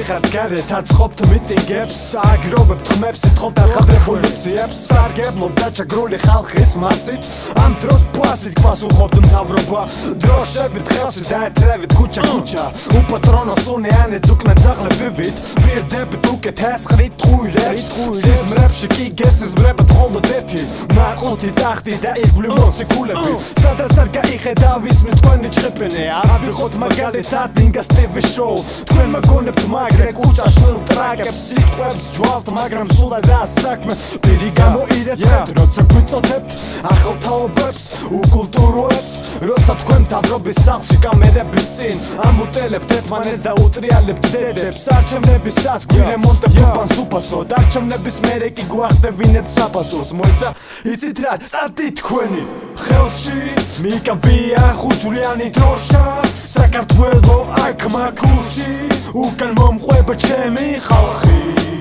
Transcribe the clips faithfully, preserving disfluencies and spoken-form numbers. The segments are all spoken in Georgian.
ვიღართ გარეთ აწყობთ მიტინგებს სააგროვებთ ხმებს ითხოვთ ახალ რევოლუციებს სარგებლობ დაჭაგრული ხალხის მასით ამ დროს პასით გვასუხობთ მთავრობა დროშებით ხელში დაეთრევით ქუჩა ქუჩა უპატრონო სუნეანეთ უკნა ძაღლებივით პირდებით უკეთ ესხრით ტყუილებს სიზმრებში კი გესიზმრებთ მხოლოდ ერთი მაყუთი ტახტი და ირგვლივ მოციქულები სადაც არ გაიხედავ ისმის თქვენი ჭრეპინე ავიღოთ მაგალითად დინგას ტივ შოუ თქვენ მაგონებთ მაგრე კუჭა შვილ ტრაგებს სიტყვებს ჯვალთ მაგრამ სულ არა საქმე პირი გამოირეცეთ როცა გვიწოდებთ ახალ თაობებს უკულტუროებს როცა თქვენ მთავრობის სახლში კამერების წინ ამუტელებთ ერთმანეთს და უტრიალებთ დედებს არჩევნების ას გვირემონტებთ უბანს უფასოდ არჩევნების მერე კი გვახდევინებთ საფასურს მოიცა იცით რა წადი თქვენი ხელში მიკავია ხუჭვრიანი დროშა საქართველო აქ მაქულში უკან მომყვება ჩემი ხალხი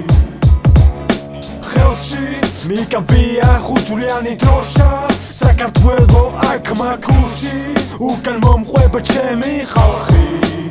ხელში მიკავია ხუჭვრიანი დროშა საქართველო აქ მაქულში უკან მომყვება ჩემი ხალხი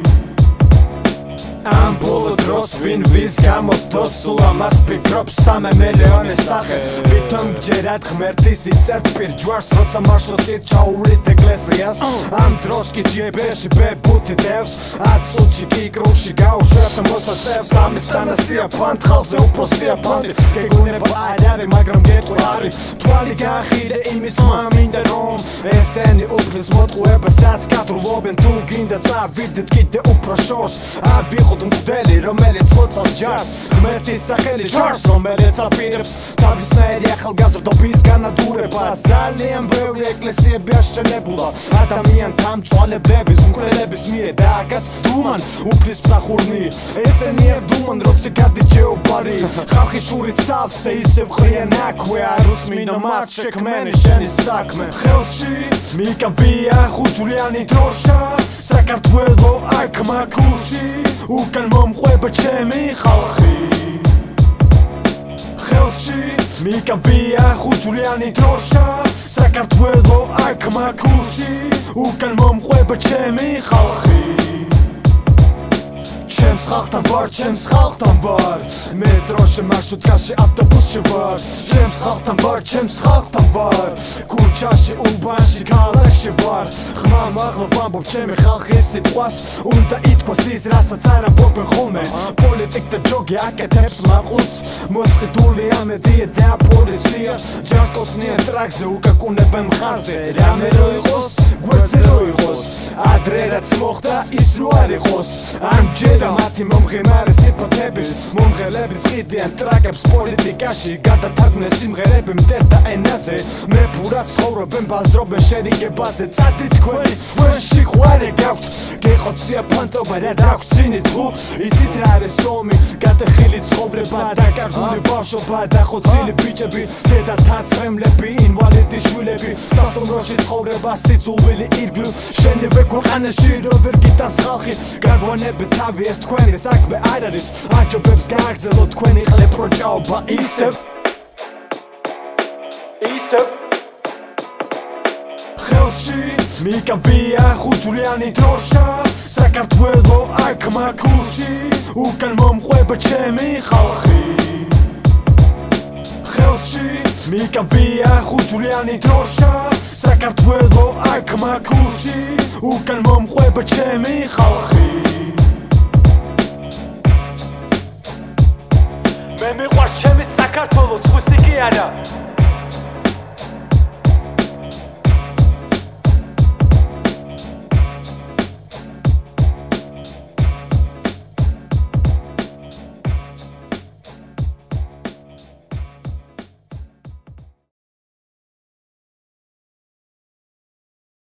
ამ ბოლო დროს ვინ ვის გამოსდოს სულ ამას ფიქრობს სამე მილიონი სახე ვითომ ჯერად ღმერთის იწერთ პირჯვარს როცა მარშრუტით ჩაუვლით ეკლესიას ამ დროს კი ჯიბეში ბებუთი დევს აწუთში კი კრუში გაუშვებთ მოსაწევს ამის თანასია ფანთ ხალხზე უფრო სიაფანტი გეგუნება არ არის მაგრამ გეტყვი არის თვალი გაახირე იმის თმა მინდა რომ ესენი უფლის მოტყუებასაც გათრულობენ თუ გინდა წავიდეთ კიდე უფრო შორს ავიღოთ მგდელი რომელიც ლოცავს ჯარს ღმერთის სახელი ჯარს რომელიც აპირებს თავისნაირი ახალგაზრდობის განადგურებას ძალიან ბევრი ეკლესიები აშენებულა ადამიანთა მწვალებლების მკვლელების მიერ და აქაც დუმან უფლის მსახურნი ესენი ებდუმან როცა გადის ჯეობარი ხალხი შურით სავსე ისევ ხრიან აქვე არ უსმინო მათ შექმენი შენი საქმე ხელში მიკავია ხუჭვრიანი დროშა საქართველო აქ მაქულში უკან მომყვება ჩემი ხალხი ხელში მიკავია ხუჭვრიანი დროშა საქართველო აქ მაქულში უკან მომყვება ჩემი ხალხი ჩემს ხალხთან ვარ ჩემს ხალხთან ვარ მეტროში მარშრუტკაში ავტობუსში ვარ ჩემს ხალხთან ვარ ჩემს ხალხთან ვარ ქუჩაში უბანში ქალაქში ვარ ხმა მაღლობ ამბობ ჩემი ხალხის სიტყვას უნდა ითქვას ის რასაც არ ამბობენ ხოლმე პოლიტიკ და ჯოგი აკეთებს მაყურს მოსყიდული ამედია და პოლიცია ჯარს კოსნიან ტრაქზე უკაკუნებენ მხარზე რამე რო იყოს გვერდზე რო იყოს ადრე რაც მოხდა ის რო არ იყოს ამჯერა მათი მომღიმარე სიფათების მომღელებით ყიდიან ტრაკებს პოლიტიკაში გადათარგმნეს სიმღერები მტერთა ენაზე მე ფურად ცხოვრობენ ბაზრობენ შერიგებაზე წადი თქვენი ვეში ხვარე გაქვთ გეყოთ სიაფანტობა რა დაქვთ ცინი თუ იცით რა არის ომი გადახილი ცხოვრება დაკარგული ბავშვობა დახოცილი ბიჭები დედათა წრემლები ინვალიდი შვილები სასტუმროში ცხოვრება სიძულვილი ირგვლივ შენივე ქვეყანაში რო ვერ გიტანს ხალხი გაგვანებით თავი ეს თქვენი საქმე არ არის აჯობებს გააგრძელოთ თქვენი ყლებ რო ჭაობა ისევ ისევ ხელში მიკავია ხუჭვრიანი დროშა საქართველო აქ მაქულში უკან მომყვება ჩემი ხალხი ხელში მიკავია ხუჭვრიანი დროშა საქართველო აქ მაქულში უკან მომყვება ჩემი ხალხი მე მიყვარს ჩემი საქართველო სხვისი კი არა